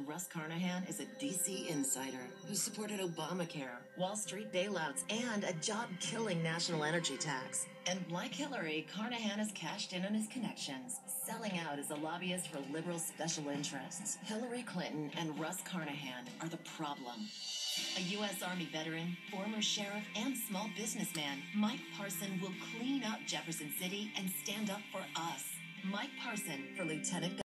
Russ Carnahan is a D.C. insider who supported Obamacare, Wall Street bailouts, and a job-killing national energy tax. And like Hillary, Carnahan has cashed in on his connections, selling out as a lobbyist for liberal special interests. Hillary Clinton and Russ Carnahan are the problem. A U.S. Army veteran, former sheriff, and small businessman, Mike Parson will clean up Jefferson City and stand up for us. Mike Parson for Lieutenant Governor.